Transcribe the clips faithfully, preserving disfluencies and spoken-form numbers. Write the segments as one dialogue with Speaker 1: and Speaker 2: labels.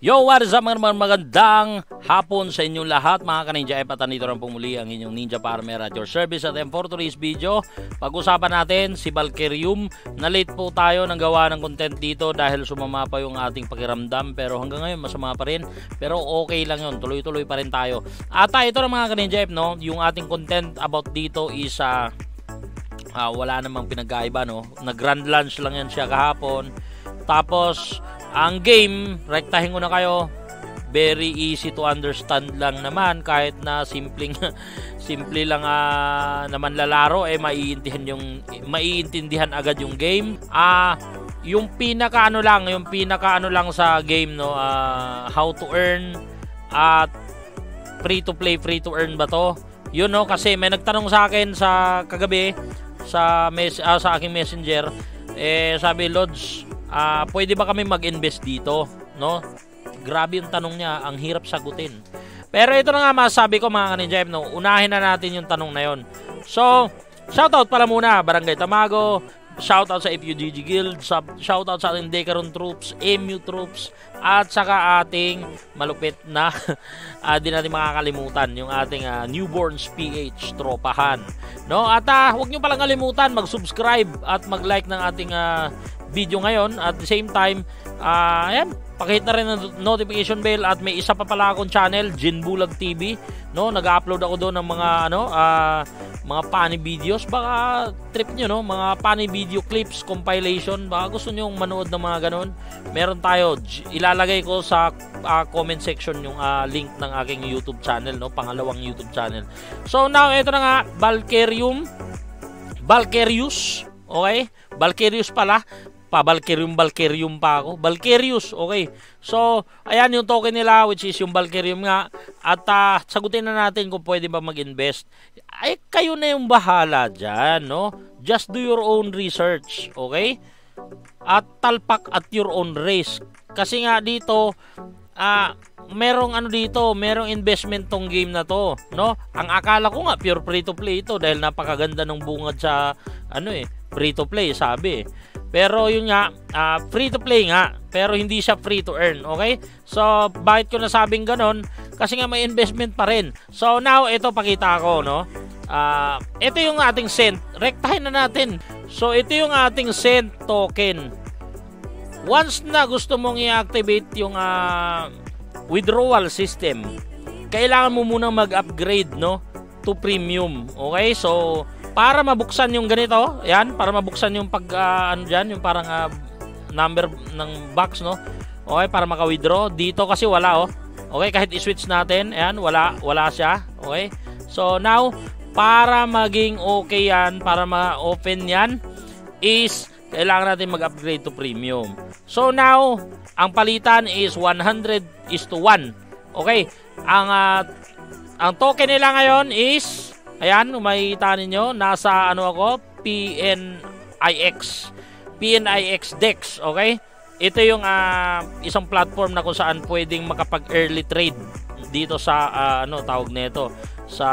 Speaker 1: Yo, what is up mga magandang hapon sa inyong lahat mga ka-Ninja F at nito rin pumuli ang inyong Ninja Farmer at your service at for today's video. Pag-usapan natin si Valkyrium. Na-late po tayo ng gawa ng content dito dahil sumama pa yung ating pakiramdam, pero hanggang ngayon masama pa rin, pero okay lang yun, tuloy-tuloy pa rin tayo. At uh, ito na mga ka-Ninja F, no? Yung ating content about dito is uh, uh, wala namang pinagkaiba, no? Nag-grand launch lang yan siya kahapon. Tapos ang game, rektahin ko na kayo, very easy to understand lang naman, kahit na simpleng simple lang uh, naman lalaro, eh maiintindihan yung maiintindihan agad yung game. Ah, uh, yung pinaka ano lang, yung pinaka ano lang sa game, no, uh, how to earn at free to play, free to earn ba to? Yun, no, kasi may nagtanong sa akin sa kagabi sa mes uh, sa aking messenger, eh sabi, Lods, Uh, pwede ba kami mag-invest dito, no? Grabe yung tanong niya, ang hirap sagutin. Pero ito na nga masasabi ko mga ka-Ninja F, no? Unahin na natin yung tanong na yon. So, shoutout pala muna, Barangay Tamago, shoutout sa F U G G Guild, shoutout sa ating Decaron Troops, M U Troops, at saka ating malupit na, uh, di natin makakalimutan, yung ating uh, Newborns P H tropahan, no? At uh, huwag nyo palang kalimutan mag-subscribe at mag-like ng ating uh, video ngayon. At the same time, uh, ayan, pakihit na rin ang notification bell. At may isa pa pala akong channel, Jinbulag T V, no? Nag-upload ako doon ng mga ano, uh, mga funny videos. Baka trip nyo, no? Mga funny video clips, compilation. Baka gusto nyo manood ng mga ganun. Meron tayo, ilalagay ko sa uh, comment section yung uh, link ng aking YouTube channel, no? Pangalawang YouTube channel. So now, ito na nga, Valkyrium, Valkyrius, okay? Valkyrius pala. Pa-Valkyrium, Valkyrium pa ako. Valkyrius, okay. So, ayan yung token nila, which is yung Valkyrium nga. At uh, sagutin na natin kung pwede ba mag-invest. Ay, kayo na yung bahala dyan, no? Just do your own research, okay? At talpak at your own risk. Kasi nga dito, ah, uh, merong ano dito, merong investment tong game na to, no? Ang akala ko nga, pure free to play ito dahil napakaganda ng bungad sa, ano eh, free to play, sabi eh. Pero yun nga, uh, free to play nga, pero hindi siya free to earn, okay? So, bakit ko nasabing ganon? Kasi nga may investment pa rin. So, now, ito pakita ko, no? Uh, ito yung ating cent. Rektahin na natin. So, ito yung ating cent token. Once na gusto mong i-activate yung uh, withdrawal system, kailangan mo munang mag-upgrade, no? To premium, okay? So, para mabuksan yung ganito, yan, para mabuksan yung pag, uh, ano dyan, yung parang uh, number ng box, no? Okay, para maka-withdraw. Dito kasi wala, oh. Okay, kahit i-switch natin, yan, wala, wala siya. Okay, so now, para maging okay yan, para ma-open yan, is, kailangan natin mag-upgrade to premium. So now, ang palitan is one hundred is to one. Okay, ang, uh, ang token nila ngayon is, ayan, makikita ninyo, nasa ano ako, P N I X. P N I X Dex, okay? Ito yung uh, isang platform na kung saan pwedeng makapag-early trade dito sa, uh, ano, tawag nito, sa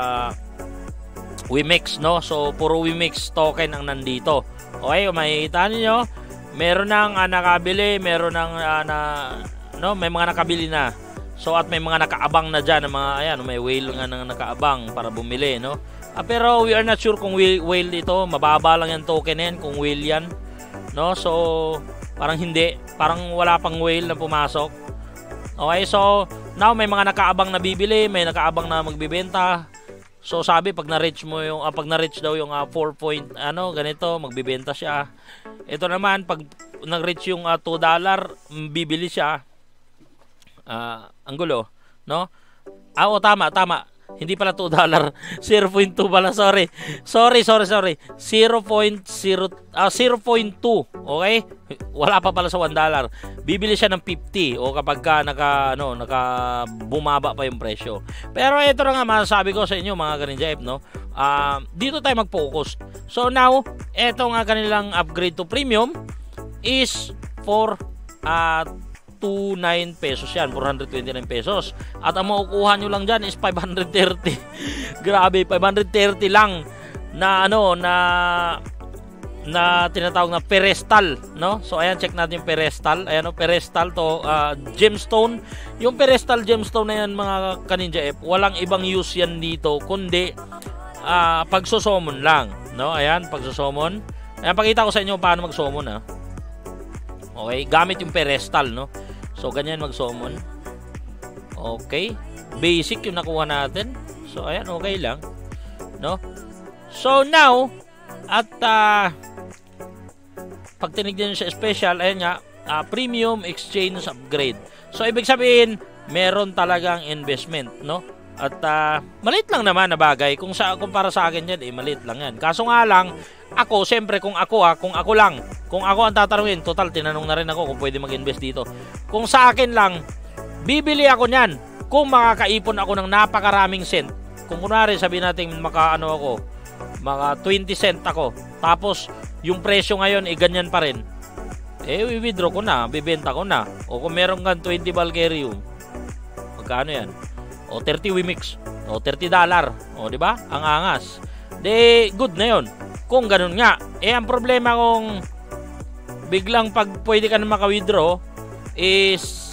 Speaker 1: Wimix, no? So, puro Wimix token ang nandito. Okay, makikita ninyo, meron nang uh, nakabili, meron nang, uh, na, no, may mga nakabili na. So, at may mga nakaabang na dyan, mga, ayan, may whale nga nang nakaabang para bumili, no? Ah, pero we are not sure kung whale, whale ito, mababa lang yung token yan, kung whale yan, no? So, parang hindi, parang wala pang whale na pumasok. Okay, so, now may mga nakaabang na bibili, may nakaabang na magbibenta. So, sabi, pag na-reach mo yung, ah, pag na-reach daw yung uh, four point, ano, ganito, magbibenta siya. Ito naman, pag nag-reach yung uh, two dollar, bibili siya. Uh, ang gulo, no? Ah, oh, tama, tama. Hindi pala two dollar. zero point two pala, sorry. Sorry, sorry, sorry. zero point zero, ah, zero point two, okay? Wala pa pala sa one dollar. Bibili siya ng fifty o kapag ka naka, ano, naka bumaba pa yung presyo. Pero ito na nga masasabi ko sa inyo, mga ka-Ninja F, no? Uh, dito tayo mag-focus. So now, ito nga kanilang upgrade to premium is for uh, two hundred nine pesos yan, four hundred twenty-nine pesos. At ang makukuha nyo lang dyan is five hundred thirty. Grabe, five hundred thirty lang na ano, na na tinatawag na Perestal, no? So ayan, check natin yung Perestal. Ayan, no, Perestal to uh, gemstone. Yung Perestal gemstone na yan, mga Kaninja F, walang ibang use yan dito kundi uh, pagsusomon lang, no? Ayan, pagsusomon. Ayan, pakita ko sa inyo paano mag-summon, ha. Okay, gamit yung Perestal, no? So ganyan mag-summon. Okay, basic yung nakuha natin. So ayan, okay lang, no? So now, at uh, pag tinignan nyo sa special, ayan nga, uh, premium exchange upgrade. So ibig sabihin, meron talagang investment, no? At uh, maliit lang naman na bagay. Kung sa kung para sa akin yan, eh maliit lang yan. Kaso nga lang, ako, siyempre kung ako ha, kung ako lang, kung ako ang tatanungin, total tinanong na rin ako kung pwede mag-invest dito. Kung sa akin lang, bibili ako niyan kung makakaipon ako ng napakaraming cent. Kung kunwari sabihin natin makaano ako, mga twenty cent ako. Tapos yung presyo ngayon eh ganyan pa rin. Eh i-withdraw ko na, bibenta ko na. O kung meron kang twenty Valkyrium, magkano yan? O thirty Wimix, o thirty dollar. O di ba? Ang angas. De good na 'yon. Kung ganun nga, eh ang problema kung biglang pag pwede ka na maka-withdraw is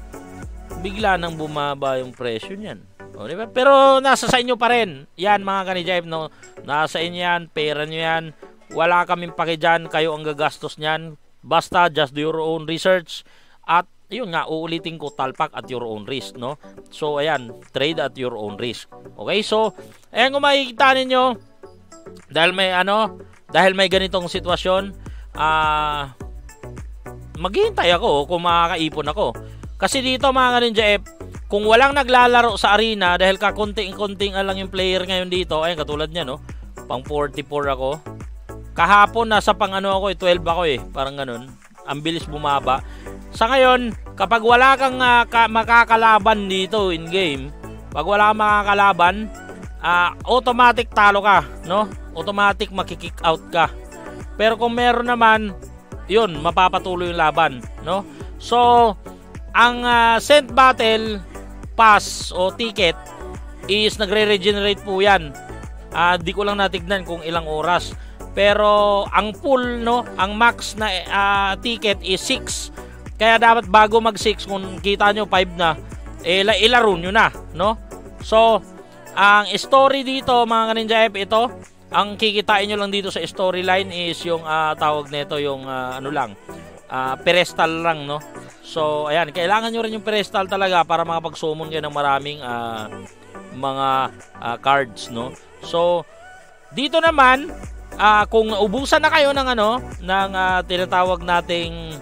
Speaker 1: bigla nang bumaba yung presyo niyan. O, diba? Pero nasa sa inyo pa rin. Yan mga Kaninja F, no? Nasa inyo yan, pera nyo yan. Wala kaming paki dyan, kayo ang gagastos niyan. Basta just do your own research. At yun nga, uulitin ko, talpak at your own risk, no? So ayan, trade at your own risk. Okay, so ayan, kung makikita ninyo, dahil may ano, dahil may ganitong sitwasyon, ah, uh, maghihintay ako kung makakaipon ako. Kasi dito mga Kaninja F, kung walang naglalaro sa arena dahil kakunting-kunting lang yung player ngayon dito, ayun katulad niya, no? Pang forty-four ako. Kahapon nasa pang ano ako, eh, twelve ako eh, parang ganun. Ang bilis bumaba. Sa ngayon, kapag wala kang uh, ka makakalaban dito in game, pag wala kang makakalaban, uh, automatic talo ka, no? Automatic makikick out ka. Pero kung meron naman, yun, mapapatuloy yung laban, no? So, ang uh, Cent Battle pass o ticket is nagre-regenerate po yan. Uh, di ko lang natignan kung ilang oras. Pero ang full, no, ang max na uh, ticket is six. Kaya dapat bago mag six, kung kita nyo five na, eh, ilaro nyo na, no? So, ang story dito mga Kaninja F, ito, ang kikitain nyo lang dito sa storyline is yung uh, tawag nito, yung uh, ano lang, uh, Perestal lang, no? So, ayan, kailangan nyo rin yung Perestal talaga para makapag-summon kayo ng maraming uh, mga uh, cards, no? So, dito naman, uh, kung ubusan na kayo ng ano, ng uh, tinatawag nating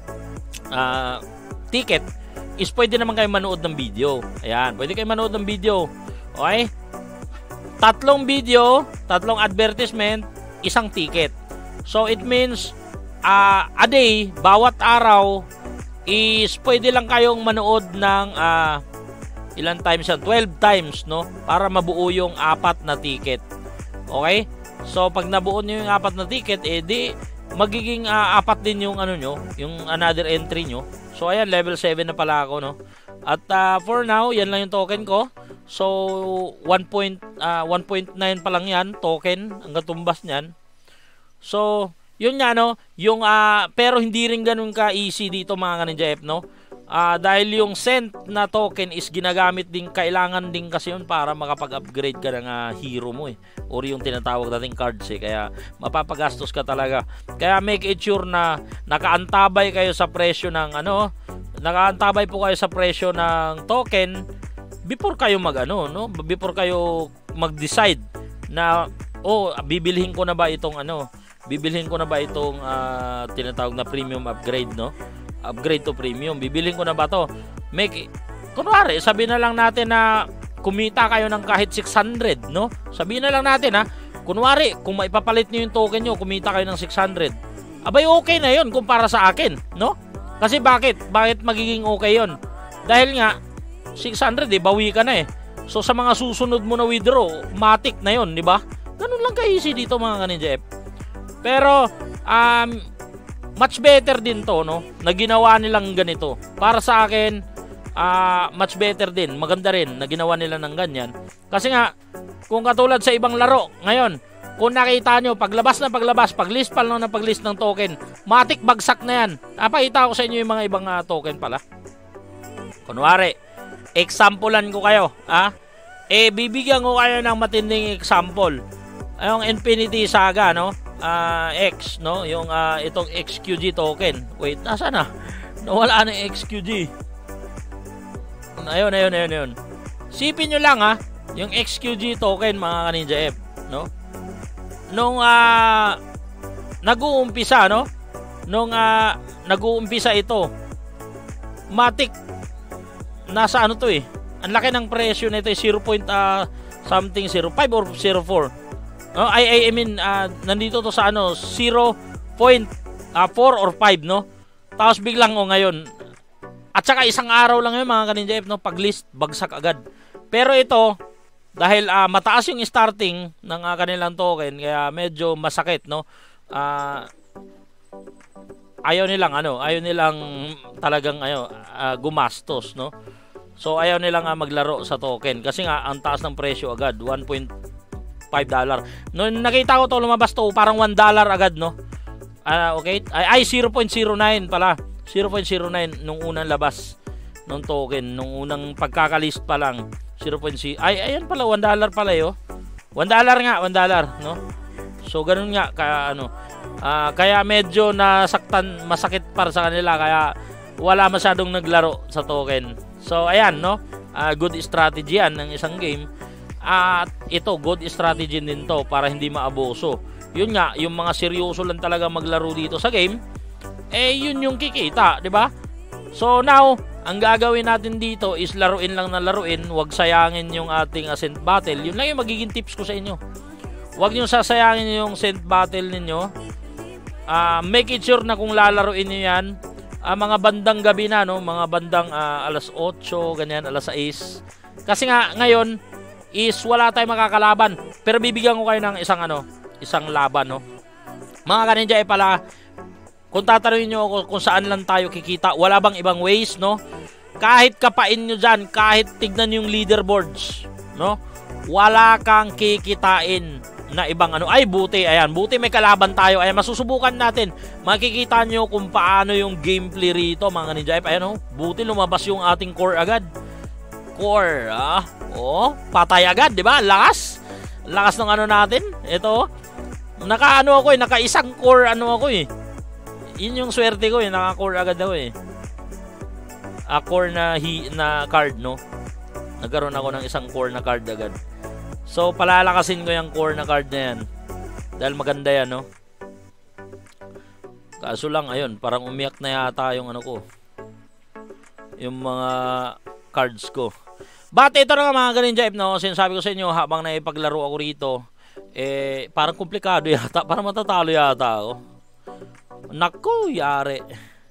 Speaker 1: uh, ticket, is pwede naman kayo manood ng video. Ayan, pwede kayo manood ng video. Okay? Tatlong video, tatlong advertisement, isang ticket. So, it means, uh, a day, bawat araw, is pwede lang kayong manood ng uh, ilang times yan? twelve times, no? Para mabuo yung apat na ticket. Okay? So, pag nabuo nyo yung apat na ticket, eh di, magiging uh, apat din yung ano nyo, yung another entry nyo. So, ayan, level seven na pala ako, no? At uh, for now, yan lang yung token ko. So, one point nine pa lang yan, token, ang katumbas nyan. So, yun nga, no, yung, uh, pero hindi rin ganun ka-easy dito mga Kaninja F, no? Uh, dahil yung cent na token is ginagamit din, kailangan din kasi yun para makapag-upgrade ka ng uh, hero mo eh. Or yung tinatawag nating cards eh. Kaya mapapagastos ka talaga. Kaya make it sure na nakaantabay kayo sa presyo ng ano, nakaantabay po kayo sa presyo ng token before kayo mag ano, no? Before kayo mag-decide na, oh, bibilhin ko na ba itong ano, bibilhin ko na ba itong uh, tinatawag na premium upgrade, no? Upgrade to premium. Bibilhin ko na ba to? Make, kunwari, sabihin na lang natin na kumita kayo ng kahit six hundred, no? Sabihin na lang natin ha, kunwari, kung maipapalit nyo yung token nyo, kumita kayo ng six hundred. Abay, okay na yun kumpara sa akin, no? Kasi bakit? Bakit magiging okay yun? Dahil nga, six hundred eh, bawi ka na eh. So, sa mga susunod mo na withdraw, matik na yun, di ba? Ganun lang ka-easy dito mga Kaninja F. Pero, um, much better din to, no? Na ginawa nilang ganito. Para sa akin, uh, much better din. Maganda rin na ginawa nila ng ganyan. Kasi nga, kung katulad sa ibang laro, ngayon, kung nakita nyo, paglabas na paglabas, paglist pa lang na paglist ng token, matik bagsak na yan. Napakita ko sa inyo yung mga ibang uh, token pala. Kunwari, examplean ko kayo. Ah? Eh, bibigyan ko kayo ng matinding example. Yung Infinity Saga, no? Uh, X, no? Yung uh, itong X Q G token. Wait, nasa na? Nawala na yung X Q G. Ayun, ayun, ayun, ayun. Sipin nyo lang, ha? Yung X Q G token, mga Kaninja F, no? Nung uh, nag-uumpisa, no? Nung uh, nag-uumpisa ito, matik, nasa ano to eh. Ang laki ng presyo nito eh, zero point uh, something, zero point five or zero point four. No? I, I, I mean, uh, nandito to sa ano, zero point four or five, no? Tapos biglang, o oh, ngayon, at saka isang araw lang yun, mga Kaninja F, no? Pag-list, bagsak agad. Pero ito, dahil uh, mataas yung starting ng uh, kanilang token, kaya medyo masakit, no? Uh, ayaw nilang ano, ayaw nilang talagang ayo uh, gumastos, no? So ayaw nilang uh, maglaro sa token kasi nga ang taas ng presyo agad, one point five dollar. Noong nakita ko to lumabas to, parang one dollar agad, no? Uh, okay? Ay, ay zero point zero nine pala. zero point zero nine nung unang labas ng token, nung unang pagkakalist pa lang. zero point zero. Ay, ayan pala, one dollar pala yo. one dollar nga, one dollar, no? So, ganun nga, kaya ano, uh, kaya medyo nasaktan, masakit para sa kanila, kaya wala masyadong naglaro sa token. So, ayan, no? Uh, good strategy yan ng isang game. At uh, ito, good strategy din to para hindi maaboso. Yun nga, yung mga seryoso lang talaga maglaro dito sa game, eh, yun yung kikita, di ba? So, now, ang gagawin natin dito is laruin lang na laruin, huwag sayangin yung ating ascent battle. Yun lang yung magiging tips ko sa inyo. Huwag nyo sasayangin yung ascent battle ninyo. Uh, make it sure na kung lalaruin nyo yan, uh, mga bandang gabi na, no? Mga bandang uh, alas otso, ganyan, alas sais. Kasi nga, ngayon, is wala tayong makakalaban. Pero bibigyan ko kayo ng isang, ano, isang laban, no? Mga Kaninja, eh pala, kung tatanungin nyo ako kung saan lang tayo kikita, wala bang ibang ways, no? Kahit kapain nyo dyan, kahit tignan yung leaderboards, no? Wala kang kikitain na ibang ano. Ay, buti, ayan, buti may kalaban tayo. Ayan, masusubukan natin. Makikita nyo kung paano yung gameplay rito, mga Ninja F. Ayan, oh, buti lumabas yung ating core agad. Core, ah. Oh, patay agad, di ba? Lakas. Lakas ng ano natin. Ito, naka-ano ako eh, naka-isang core ano ako eh. Yun yung swerte ko eh, naka-core agad ako eh. A core na, hi, na card, no? Nagkaroon ako ng isang core na card agad. So, palalakasin ko yung core na card na yan. Dahil maganda yan, no? Kaso lang, ayun, parang umiyak na yata yung ano ko. Yung mga cards ko. But ito na nga mga Kaninja F, no? Sinasabi ko sa inyo, habang naipaglaro ako rito, eh, parang komplikado yata. Parang matatalo yata ako. Naku, yari.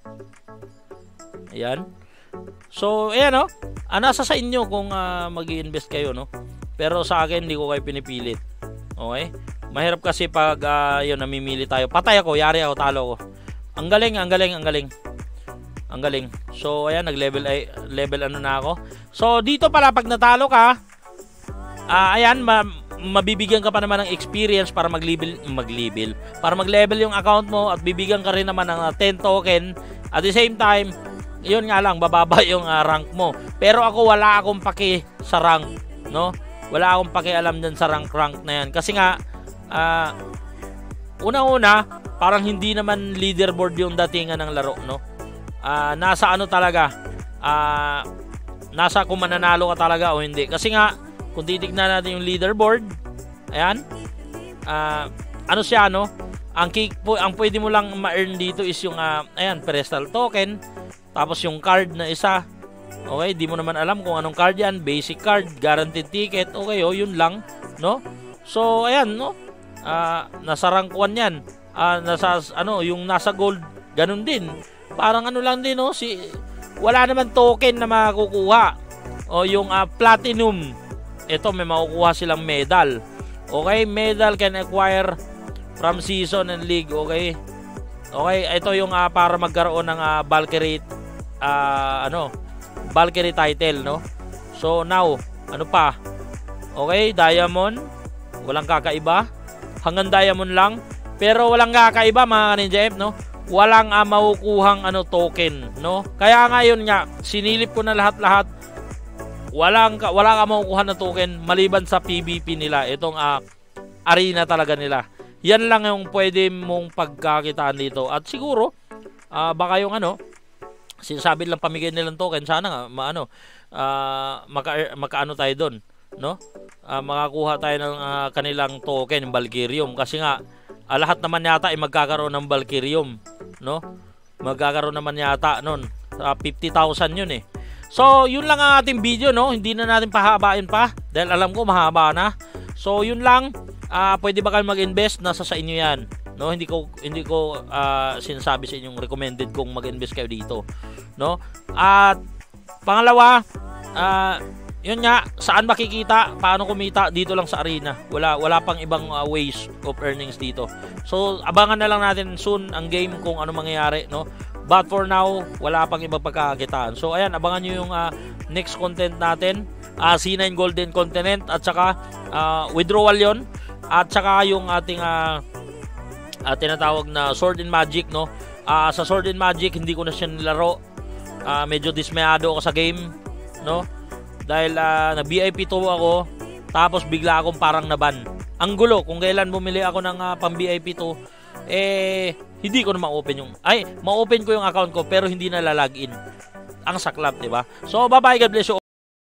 Speaker 1: Ayan. So, ayan, no? Ah, nasa sa inyo kung uh, mag-i-invest kayo, no? Pero sa akin, hindi ko kayo pinipilit. Okay? Mahirap kasi pag, uh, yun, namimili tayo. Patay ako, yari ako, talo ko. Ang galing, ang galing, ang galing. Ang galing. So, ayan, nag-level, ay, level ano na ako. So, dito pala, pag natalo ka, uh, ayan, ma mabibigyan ka pa naman ng experience para mag-level, mag-level, para mag-level yung account mo at bibigyan ka rin naman ng uh, ten token. At the same time, yun nga lang, bababa yung uh, rank mo. Pero ako, wala akong paki sa rank, no? Wala akong pakialam dyan sa rank-rank na yan. Kasi nga, uh, una-una, parang hindi naman leaderboard yung datingan ng laro, no? Uh, nasa ano talaga, uh, nasa kung mananalo ka talaga o hindi. Kasi nga, kung titignan natin yung leaderboard, ayan, uh, ano siya, no? Ang, ang pwede mo lang ma-earn dito is yung, uh, ayan, pedestal token, tapos yung card na isa. Okay, di mo naman alam kung anong card yan, basic card, guaranteed ticket, okay, oh, yun lang, no? So, ayan, no? Uh, nasa rank one yan, uh, nasa, ano, yung nasa gold, ganun din. Parang ano lang din, no? Si, wala naman token na makukuha. O yung uh, platinum, ito may makukuha silang medal. Okay, medal can acquire from season and league. Okay, okay, ito yung uh, para magkaroon ng uh, Valkyrie, uh, ano, Valkyrie title, no? So now, ano pa? Okay, diamond, walang kakaiba. hanggang diamond lang. Pero walang kakaiba mga Ninja F, no? Walang uh, makukuhang ano, token, no? Kaya ngayon nga, sinilip ko na lahat-lahat. Walang, wala ka makukuha na token maliban sa P V P nila. Itong uh, arena talaga nila. Yan lang yung pwede mong pagkakitaan dito. At siguro, uh, baka yung ano, sinasabi lang pamigay nilang token, sana nga, maano, uh, maka, makaano tayo doon, no? Uh, makakuha tayo ng uh, kanilang token, yung Valkyrium. Kasi nga, uh, lahat naman yata ay magkakaroon ng Valkyrium, no? Magkakaroon naman yata nun. Uh, fifty thousand yun eh. So, yun lang ang ating video, no? Hindi na natin pahabain pa dahil alam ko mahaba na. So, yun lang. Uh, pwede ba kayo mag-invest? Nasa sa inyo yan, no? Hindi ko hindi ko uh, sinasabi sa inyong recommended kung mag-invest kayo dito, no? At pangalawa, uh, yun nga, saan makikita, paano kumita? Dito lang sa arena. Wala wala pang ibang uh, ways of earnings dito. So, abangan na lang natin soon ang game kung ano mangyayari, no? But for now, wala pang ibang pagkakakitaan. So, ayan, abangan nyo yung uh, next content natin. Uh, C nine Golden Continent at saka uh, withdrawal yon. At saka yung ating uh, uh, tinatawag na Sword and Magic, no? Uh, sa Sword and Magic, hindi ko na siya nilaro. Uh, medyo dismayado ako sa game, no? Dahil uh, na-V I P two ako, tapos bigla akong parang naban. Ang gulo, kung kailan bumili ako ng uh, pang-V I P two, eh, hindi ko na ma-open yung, ay, ma-open ko yung account ko, pero hindi na lalagin. Ang saklap, di ba? So, bye-bye, God bless you.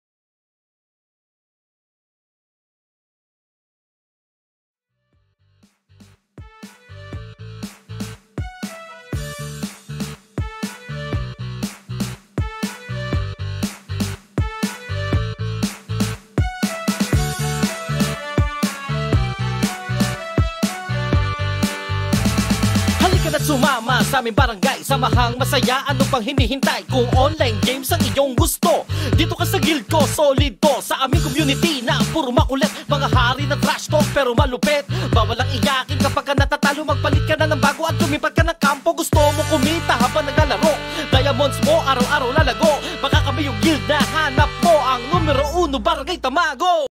Speaker 2: At sumama sa aming barangay, samahang masaya, ano pang hinihintay? Kung online games ang iyong gusto, dito ka sa guild ko, solid to. Sa aming community na puro makulit, mga hari na trash talk pero malupit. Bawal ang iyakin kapag ka natatalo, magpalit ka na ng bago at lumipat ka ng kampo. Gusto mo kumita habang naglalaro, diamonds mo araw-araw lalago. Baka kami yung guild na hanap mo, ang numero uno barangay Tamago.